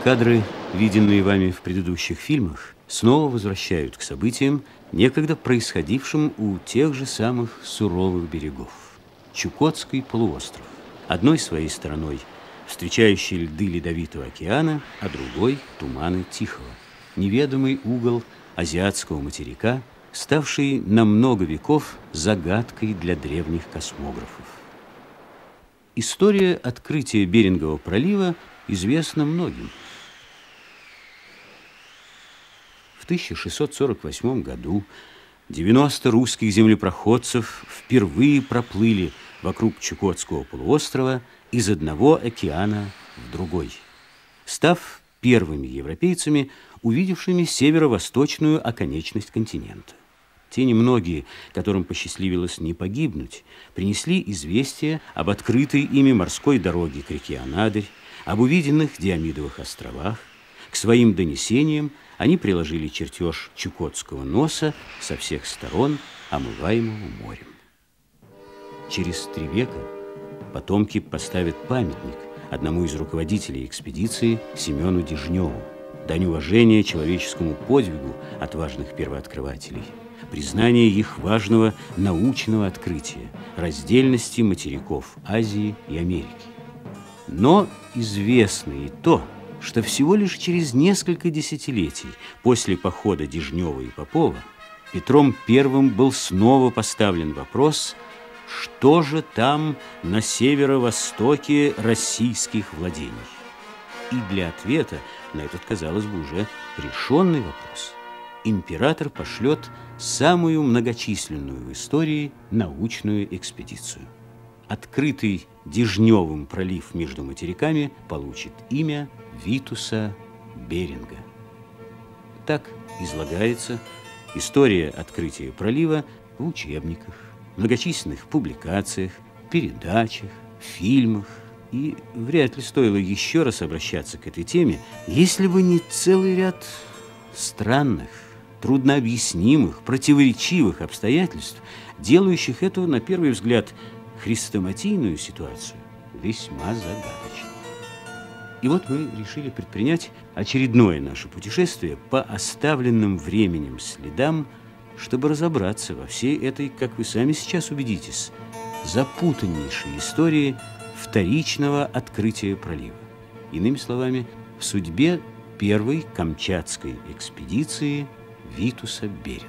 Кадры, виденные вами в предыдущих фильмах, снова возвращают к событиям, некогда происходившим у тех же самых суровых берегов. Чукотский полуостров. Одной своей стороной встречающие льды Ледовитого океана, а другой – туманы Тихого. Неведомый угол азиатского материка, ставший на много веков загадкой для древних космографов. История открытия Берингового пролива известна многим. В 1648 году 90 русских землепроходцев впервые проплыли вокруг Чукотского полуострова из одного океана в другой, став первыми европейцами, увидевшими северо-восточную оконечность континента. Те немногие, которым посчастливилось не погибнуть, принесли известие об открытой ими морской дороге к реке Анадырь, об увиденных Диомидовых островах. К своим донесениям они приложили чертеж Чукотского носа со всех сторон, омываемого морем. Через 3 века потомки поставят памятник одному из руководителей экспедиции Семену Дежневу, дань уважения человеческому подвигу отважных первооткрывателей, признание их важного научного открытия, раздельности материков Азии и Америки. Но известно и то, что всего лишь через несколько десятилетий после похода Дежнева и Попова Петром I был снова поставлен вопрос, что же там на северо-востоке российских владений. И для ответа на этот, казалось бы, уже решенный вопрос император пошлет самую многочисленную в истории научную экспедицию. Открытый Дежневым пролив между материками получит имя Витуса Беринга. Так излагается история открытия пролива в учебниках, многочисленных публикациях, передачах, фильмах. И вряд ли стоило еще раз обращаться к этой теме, если бы не целый ряд странных, труднообъяснимых, противоречивых обстоятельств, делающих эту, на первый взгляд, хрестоматийную ситуацию весьма загадочной. И вот мы решили предпринять очередное наше путешествие по оставленным временем следам, чтобы разобраться во всей этой, как вы сами сейчас убедитесь, запутаннейшей истории вторичного открытия пролива. Иными словами, в судьбе первой камчатской экспедиции Витуса Беринга.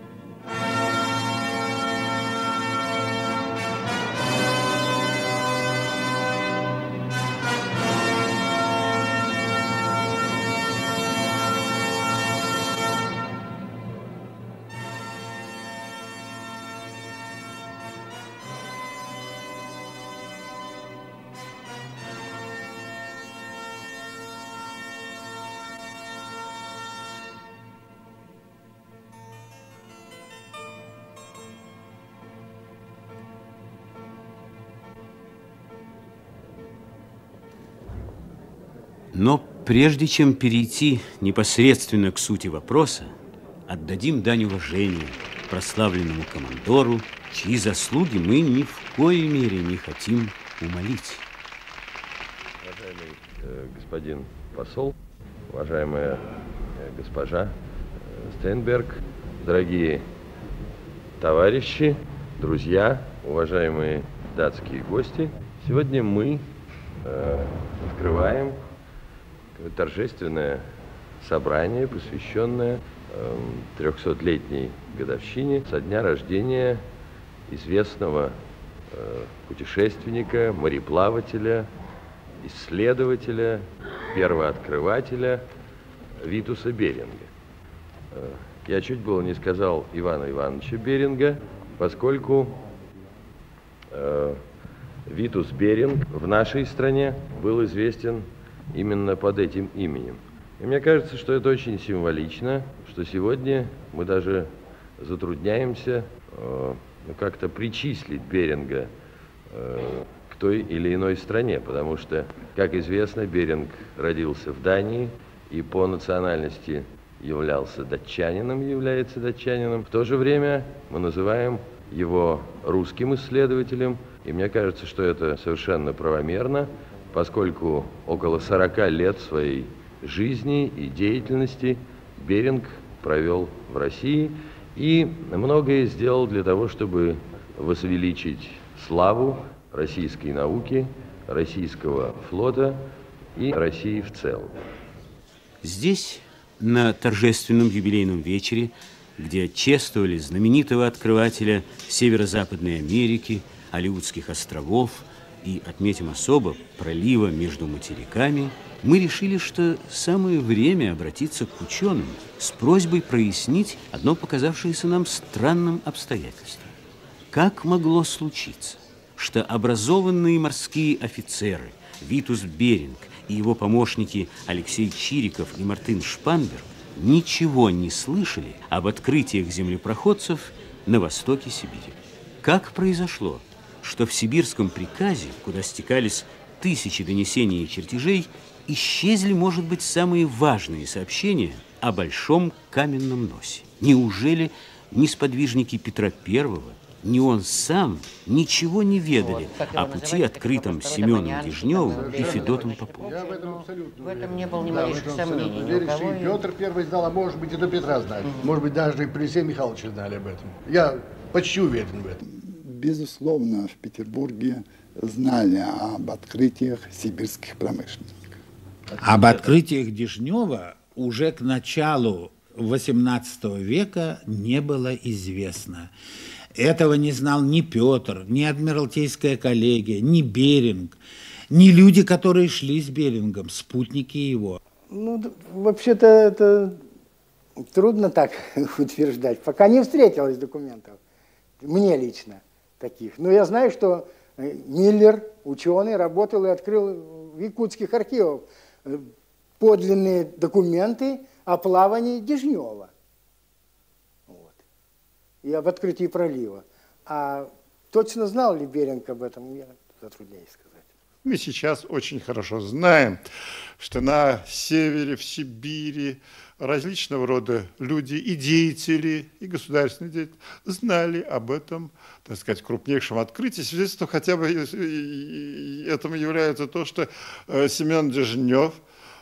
Но прежде чем перейти непосредственно к сути вопроса, отдадим дань уважения прославленному командору, чьи заслуги мы ни в коей мере не хотим умалить. Уважаемый господин посол, уважаемая госпожа Стейнберг, дорогие товарищи, друзья, уважаемые датские гости, сегодня мы открываем торжественное собрание, посвященное 300-летней годовщине со дня рождения известного путешественника, мореплавателя, исследователя, первооткрывателя Витуса Беринга. Я чуть было не сказал Ивана Ивановича Беринга, поскольку Витус Беринг в нашей стране был известен именно под этим именем. И мне кажется, что это очень символично, что сегодня мы даже затрудняемся как-то причислить Беринга к той или иной стране, потому что, как известно, Беринг родился в Дании и по национальности является датчанином. В то же время мы называем его русским исследователем, и мне кажется, что это совершенно правомерно, поскольку около 40 лет своей жизни и деятельности Беринг провел в России и многое сделал для того, чтобы возвеличить славу российской науки, российского флота и России в целом. Здесь, на торжественном юбилейном вечере, где чествовали знаменитого открывателя Северо-Западной Америки, Алеутских островов и, отметим особо, пролива между материками, мы решили, что самое время обратиться к ученым с просьбой прояснить одно показавшееся нам странным обстоятельство. Как могло случиться, что образованные морские офицеры Витус Беринг и его помощники Алексей Чириков и Мартын Шпанберг ничего не слышали об открытиях землепроходцев на востоке Сибири? Как произошло, что в сибирском приказе, куда стекались тысячи донесений и чертежей, исчезли, может быть, самые важные сообщения о Большом каменном носе? Неужели ни сподвижники Петра Первого, ни он сам ничего не ведали о пути, открытом Семеном Дежневым и Федотом Поповым? Я в этом абсолютно уверен. В этом не было ни малейших сомнений. Уверен, и Петр Первый знал, а может быть, и до Петра знали. Может быть, даже и при Алексея Михайловича знали об этом. Я почти уверен в этом. Безусловно, в Петербурге знали об открытиях сибирских промышленников. Об открытиях Дежнева уже к началу XVIII века не было известно. Этого не знал ни Петр, ни Адмиралтейская коллегия, ни Беринг, ни люди, которые шли с Берингом, спутники его. Ну, вообще-то это трудно так утверждать. Пока не встретилось документов, мне лично таких. Но я знаю, что Миллер, ученый, работал и открыл в якутских архивах подлинные документы о плавании Дежнева. Вот. И об открытии пролива. А точно знал ли Беринг об этом, я затрудняюсь сказать. Мы сейчас очень хорошо знаем, что на севере, в Сибири различного рода люди и деятели, и государственные деятели знали об этом, так сказать, крупнейшем открытии. Свидетельством хотя бы этому является то, что Семен Дежнев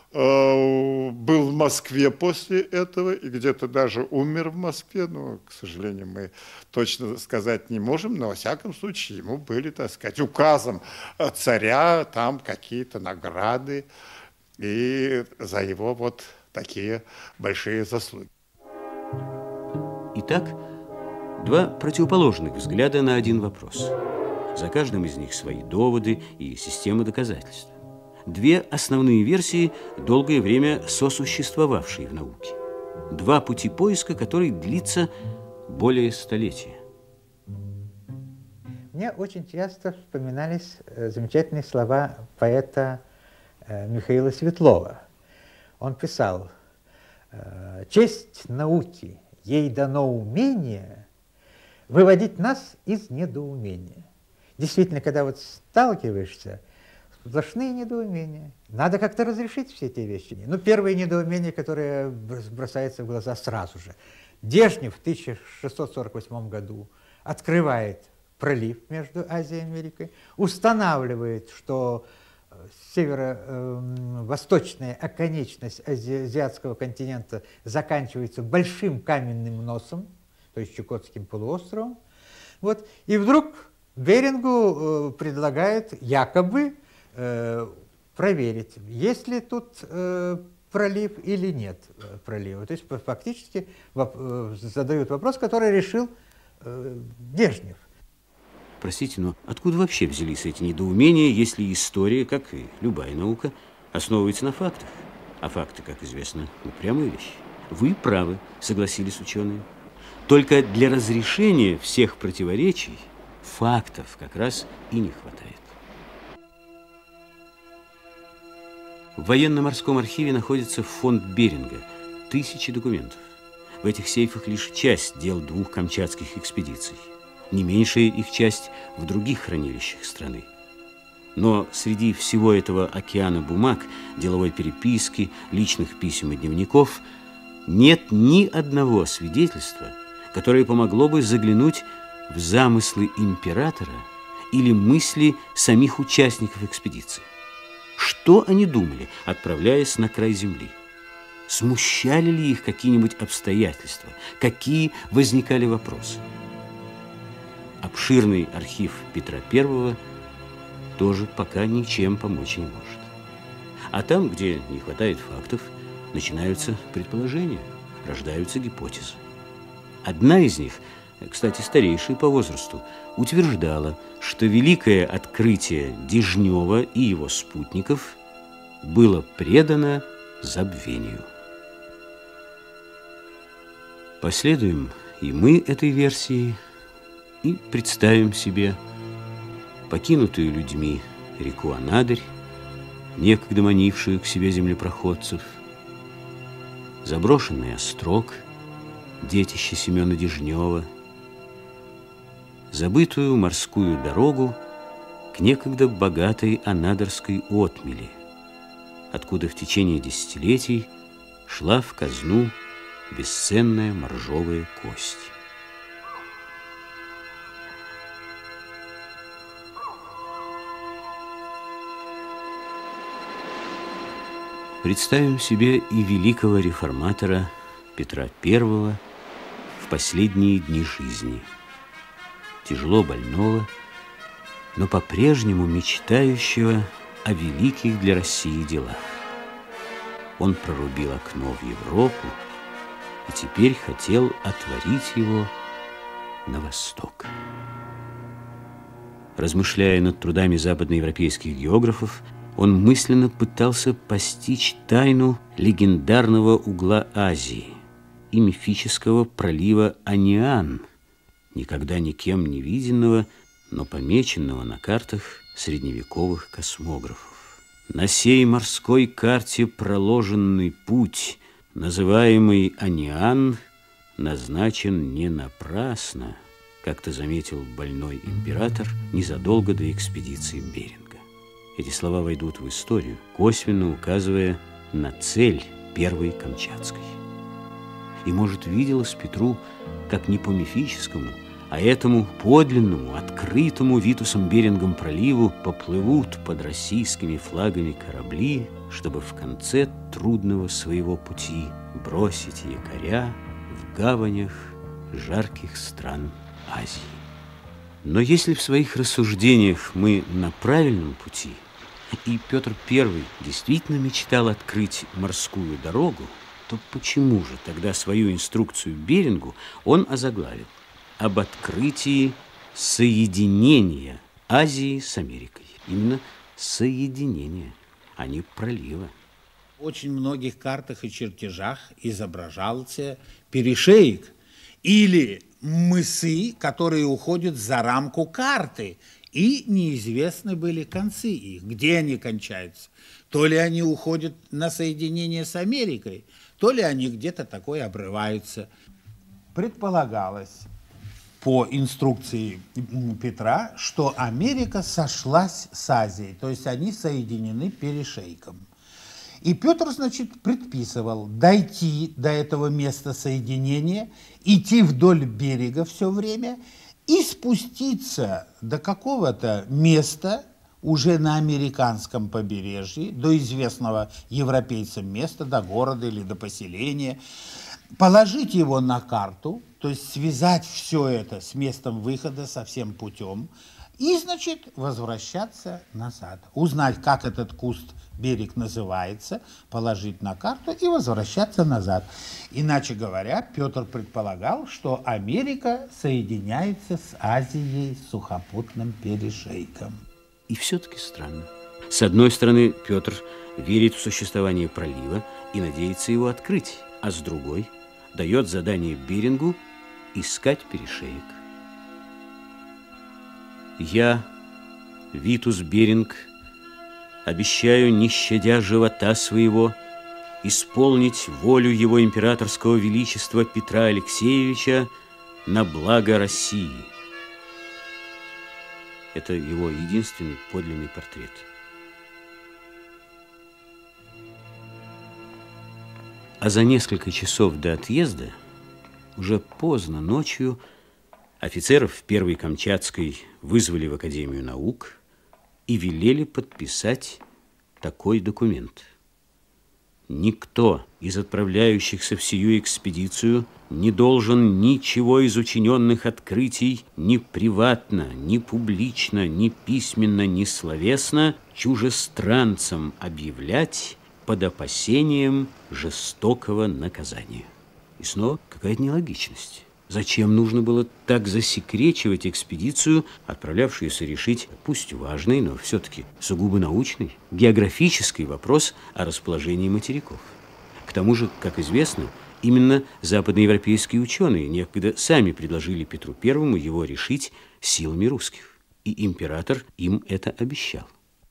был в Москве после этого и где-то даже умер в Москве. Но, к сожалению, мы точно сказать не можем, но, во всяком случае, ему были, так сказать, указом царя там какие-то награды и за его вот такие большие заслуги. Итак, два противоположных взгляда на один вопрос. За каждым из них свои доводы и системы доказательств. Две основные версии, долгое время сосуществовавшие в науке. Два пути поиска, которые длится более столетия. Мне очень часто вспоминались замечательные слова поэта Михаила Светлова. Он писал: «Честь науки, ей дано умение выводить нас из недоумения». Действительно, когда вот сталкиваешься, сплошные недоумения. Надо как-то разрешить все эти вещи. Ну, первое недоумение, которое бросается в глаза сразу же. Дежнев в 1648 году открывает пролив между Азией и Америкой, устанавливает, что северо-восточная оконечность азиатского континента заканчивается большим каменным носом, то есть Чукотским полуостровом. Вот. И вдруг Берингу предлагают якобы проверить, есть ли тут пролив или нет пролива. То есть фактически задают вопрос, который решил Дежнев. Простите, но откуда вообще взялись эти недоумения, если история, как и любая наука, основывается на фактах? А факты, как известно, упрямые вещи. Вы правы, согласились ученые. Только для разрешения всех противоречий фактов как раз и не хватает. В военно-морском архиве находится фонд Беринга, тысячи документов. В этих сейфах лишь часть дел двух камчатских экспедиций. Не меньшая их часть в других хранилищах страны. Но среди всего этого океана бумаг, деловой переписки, личных писем и дневников нет ни одного свидетельства, которое помогло бы заглянуть в замыслы императора или мысли самих участников экспедиции. Что они думали, отправляясь на край земли? Смущали ли их какие-нибудь обстоятельства? Какие возникали вопросы? Обширный архив Петра I тоже пока ничем помочь не может. А там, где не хватает фактов, начинаются предположения, рождаются гипотезы. Одна из них, кстати, старейшая по возрасту, утверждала, что великое открытие Дежнева и его спутников было предано забвению. Последуем и мы этой версии и представим себе покинутую людьми реку Анадырь, некогда манившую к себе землепроходцев, заброшенный острог, детище Семена Дежнева, забытую морскую дорогу к некогда богатой Анадырской отмели, откуда в течение десятилетий шла в казну бесценная моржовая кость. Представим себе и великого реформатора Петра I в последние дни жизни, тяжело больного, но по-прежнему мечтающего о великих для России делах. Он прорубил окно в Европу и теперь хотел отворить его на восток. Размышляя над трудами западноевропейских географов, он мысленно пытался постичь тайну легендарного угла Азии и мифического пролива Аниан, никогда никем не виденного, но помеченного на картах средневековых космографов. На сей морской карте проложенный путь, называемый Аниан, назначен не напрасно, как-то заметил больной император незадолго до экспедиции Беринга. Эти слова войдут в историю, косвенно указывая на цель Первой Камчатской. И, может, виделось Петру, как не по мифическому, а этому подлинному, открытому Витусом Берингом проливу поплывут под российскими флагами корабли, чтобы в конце трудного своего пути бросить якоря в гаванях жарких стран Азии. Но если в своих рассуждениях мы на правильном пути, и Петр I действительно мечтал открыть морскую дорогу, то почему же тогда свою инструкцию Берингу он озаглавил об открытии соединения Азии с Америкой? Именно соединения, а не пролива. В очень многих картах и чертежах изображался перешеек или мысы, которые уходят за рамку карты, и неизвестны были концы их, где они кончаются. То ли они уходят на соединение с Америкой, то ли они где-то такое обрываются. Предполагалось по инструкции Петра, что Америка сошлась с Азией, то есть они соединены перешейком. И Петр, значит, предписывал дойти до этого места соединения, идти вдоль берега все время и спуститься до какого-то места уже на американском побережье, до известного европейцам места, до города или до поселения, положить его на карту, то есть связать все это с местом выхода, со всем путем, и, значит, возвращаться назад, узнать, как этот куст, берег называется, положить на карту и возвращаться назад. Иначе говоря, Петр предполагал, что Америка соединяется с Азией сухопутным перешейком. И все-таки странно. С одной стороны, Петр верит в существование пролива и надеется его открыть, а с другой дает задание Берингу искать перешеек. Я, Витус Беринг, обещаю, не щадя живота своего, исполнить волю его императорского величества Петра Алексеевича на благо России. Это его единственный подлинный портрет. А за несколько часов до отъезда, уже поздно ночью, офицеров Первой Камчатской вызвали в Академию наук и велели подписать такой документ. Никто из отправляющихся в сию экспедицию не должен ничего из учиненных открытий ни приватно, ни публично, ни письменно, ни словесно чужестранцам объявлять под опасением жестокого наказания. И снова какая-то нелогичность. Зачем нужно было так засекречивать экспедицию, отправлявшуюся решить, пусть важный, но все-таки сугубо научный, географический вопрос о расположении материков? К тому же, как известно, именно западноевропейские ученые некогда сами предложили Петру Первому его решить силами русских, и император им это обещал.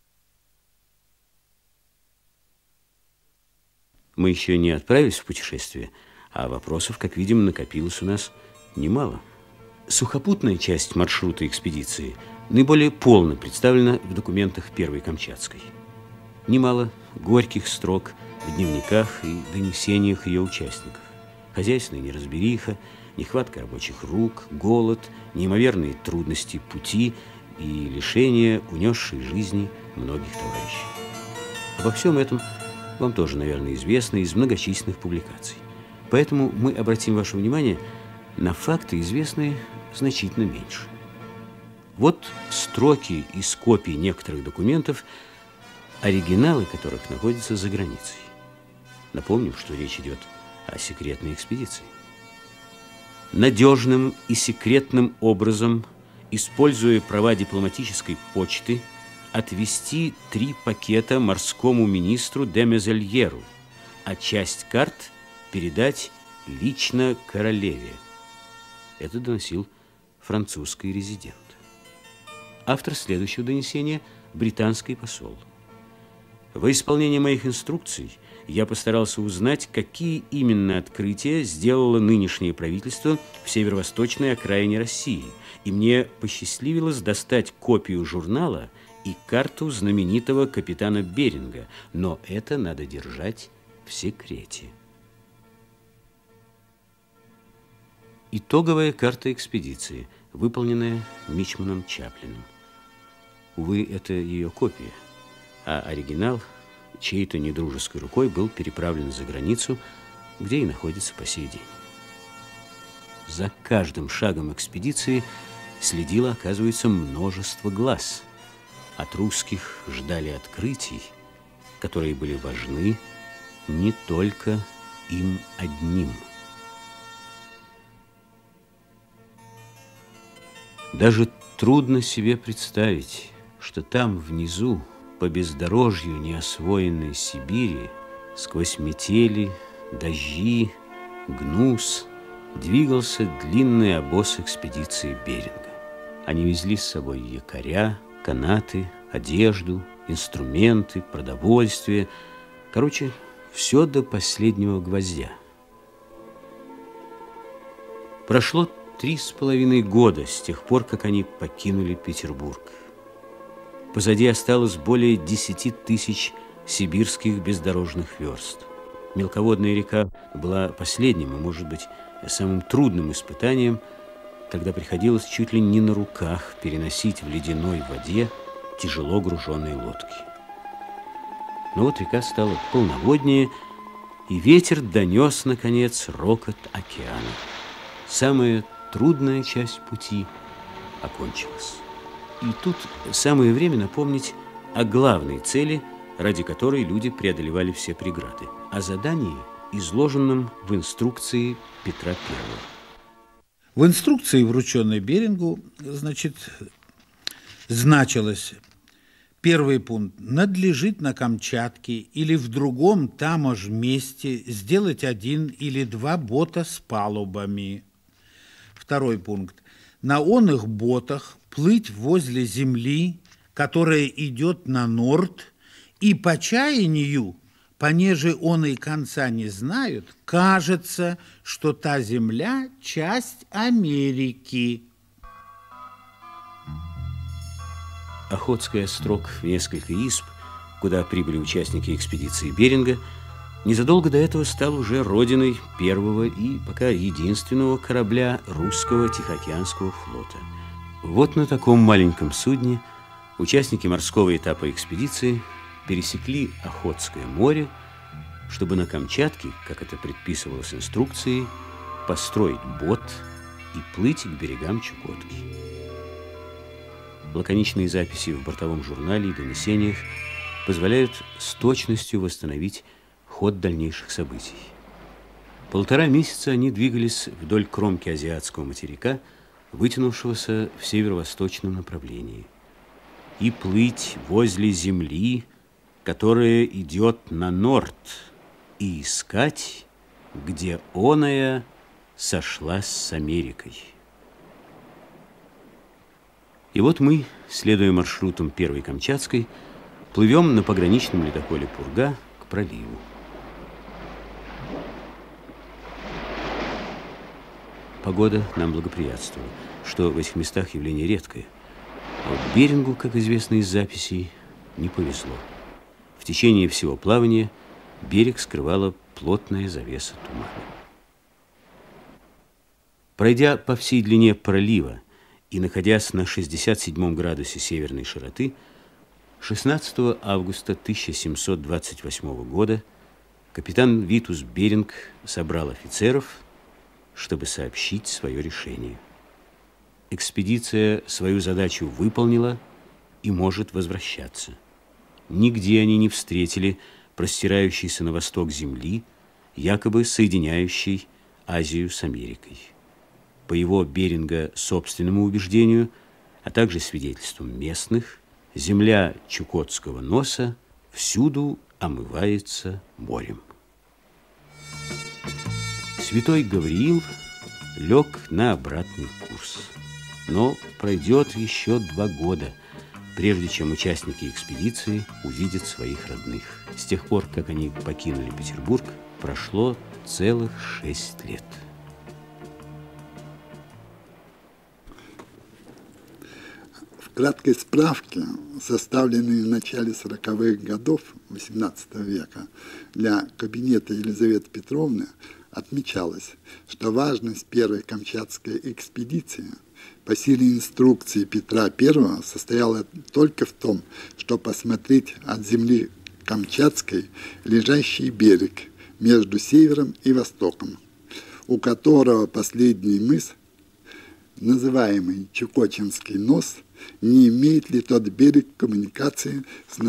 Мы еще не отправились в путешествие, а вопросов, как видим, накопилось у нас немало. Сухопутная часть маршрута экспедиции наиболее полно представлена в документах Первой Камчатской. Немало горьких строк в дневниках и донесениях ее участников. Хозяйственная неразбериха, нехватка рабочих рук, голод, неимоверные трудности пути и лишения, унесшие жизни многих товарищей. Обо всем этом вам тоже, наверное, известно из многочисленных публикаций. Поэтому мы обратим ваше внимание на факты, известные значительно меньше. Вот строки из копий некоторых документов, оригиналы которых находятся за границей. Напомним, что речь идет о секретной экспедиции. Надежным и секретным образом, используя права дипломатической почты, отвести 3 пакета морскому министру де Мезельеру, а часть карт передать лично королеве. Это доносил французский резидент. Автор следующего донесения – британский посол. Во исполнение моих инструкций я постарался узнать, какие именно открытия сделало нынешнее правительство в северо-восточной окраине России, и мне посчастливилось достать копию журнала и карту знаменитого капитана Беринга, но это надо держать в секрете. Итоговая карта экспедиции, выполненная мичманом Чаплиным. Увы, это ее копия, а оригинал чьей-то недружеской рукой был переправлен за границу, где и находится по сей день. За каждым шагом экспедиции следило, оказывается, множество глаз. От русских ждали открытий, которые были важны не только им одним. Даже трудно себе представить, что там внизу, по бездорожью неосвоенной Сибири, сквозь метели, дожди, гнус, двигался длинный обоз экспедиции Беринга. Они везли с собой якоря, канаты, одежду, инструменты, продовольствие. Короче, все до последнего гвоздя. Прошло 3,5 года с тех пор, как они покинули Петербург. Позади осталось более 10 тысяч сибирских бездорожных верст. Мелководная река была последним и, может быть, самым трудным испытанием, когда приходилось чуть ли не на руках переносить в ледяной воде тяжело груженные лодки. Но вот река стала полноводнее, и ветер донес, наконец, рокот океана. Самая трудная часть пути окончилась. И тут самое время напомнить о главной цели, ради которой люди преодолевали все преграды, о задании, изложенном в инструкции Петра I. В инструкции, врученной Берингу, значилось: первый пункт. Надлежит на Камчатке или в другом там же месте сделать 1 или 2 бота с палубами. Второй пункт. На оных ботах плыть возле земли, которая идет на норд, и по чаянию, понеже он и конца не знают, кажется, что та земля – часть Америки. Охотский острог в несколько исп, куда прибыли участники экспедиции Беринга, незадолго до этого стал уже родиной первого и пока единственного корабля русского Тихоокеанского флота. Вот на таком маленьком судне участники морского этапа экспедиции пересекли Охотское море, чтобы на Камчатке, как это предписывалось инструкцией, построить бот и плыть к берегам Чукотки. Лаконичные записи в бортовом журнале и донесениях позволяют с точностью восстановить ход дальнейших событий. 1,5 месяца они двигались вдоль кромки азиатского материка, вытянувшегося в северо-восточном направлении, и плыть возле земли, которая идет на норд, и искать, где оная сошлась с Америкой. И вот мы, следуя маршрутам Первой Камчатской, плывем на пограничном ледоколе «Пурга» к проливу. Погода нам благоприятствовала, что в этих местах явление редкое. А вот Берингу, как известно из записей, не повезло. В течение всего плавания берег скрывала плотная завеса тумана. Пройдя по всей длине пролива и находясь на 67 градусе северной широты, 16 августа 1728 года капитан Витус Беринг собрал офицеров, чтобы сообщить свое решение. Экспедиция свою задачу выполнила и может возвращаться. Нигде они не встретили простирающейся на восток земли, якобы соединяющей Азию с Америкой. По его, Беринга, собственному убеждению, а также свидетельствам местных, земля Чукотского носа всюду омывается морем. Святой Гавриил лег на обратный курс. Но пройдет еще 2 года, прежде чем участники экспедиции увидят своих родных. С тех пор, как они покинули Петербург, прошло целых 6 лет. В краткой справке, составленной в начале 40-х годов XVIII века для кабинета Елизаветы Петровны, отмечалось, что важность первой Камчатской экспедиции по силе инструкции Петра I состояла только в том, что посмотреть от земли Камчатской лежащий берег между севером и востоком, у которого последний мыс, называемый Чукотинский нос, не имеет ли тот берег коммуникации с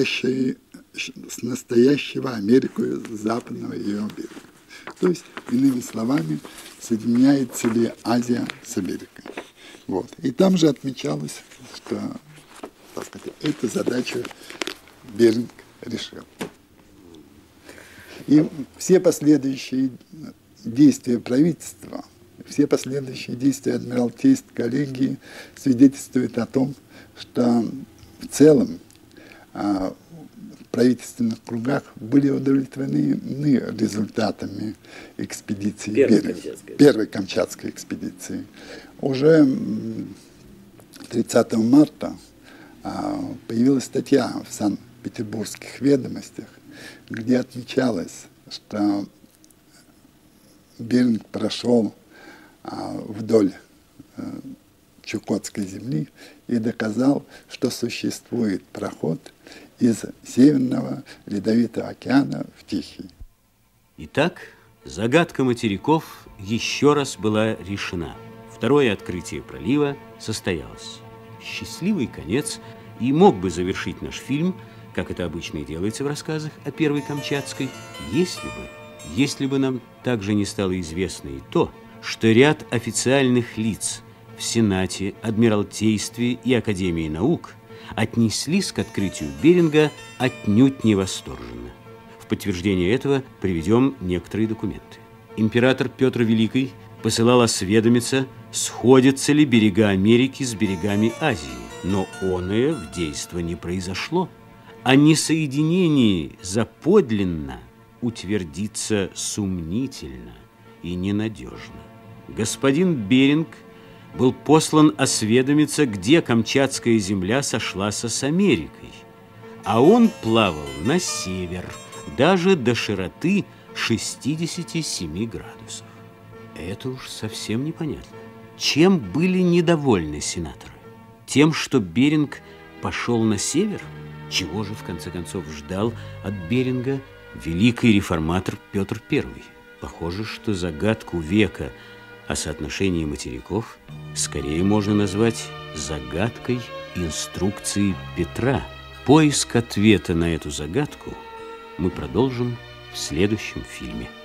настоящего Америкой западного ее берега. То есть, иными словами, соединяется ли Азия с Америкой. Вот. И там же отмечалось, что, так сказать, эту задачу Беринг решил. И все последующие действия правительства, все последующие действия Адмиралтейской коллегии свидетельствуют о том, что в целом в правительственных кругах были удовлетворены результатами экспедиции Первой Камчатской экспедиции. Уже 30 марта появилась статья в Санкт-Петербургских ведомостях, где отмечалось, что Беринг прошел вдоль Чукотской земли и доказал, что существует проход из Северного Ледовитого океана в Тихий. Итак, загадка материков еще раз была решена. Второе открытие пролива состоялось. Счастливый конец и мог бы завершить наш фильм, как это обычно и делается в рассказах о Первой Камчатской, если бы нам также не стало известно и то, что ряд официальных лиц в Сенате, Адмиралтействе и Академии наук отнеслись к открытию Беринга отнюдь не восторженно. В подтверждение этого приведем некоторые документы. Император Петр Великий посылал осведомиться, сходятся ли берега Америки с берегами Азии, но оное в действо не произошло. О несоединении заподлинно утвердиться сумнительно и ненадежно. Господин Беринг был послан осведомиться, где Камчатская земля сошлась с Америкой, а он плавал на север, даже до широты 67 градусов. Это уж совсем непонятно. Чем были недовольны сенаторы? Тем, что Беринг пошел на север? Чего же, в конце концов, ждал от Беринга великий реформатор Петр I? Похоже, что загадку века о соотношении материков скорее можно назвать загадкой инструкции Петра. Поиск ответа на эту загадку мы продолжим в следующем фильме.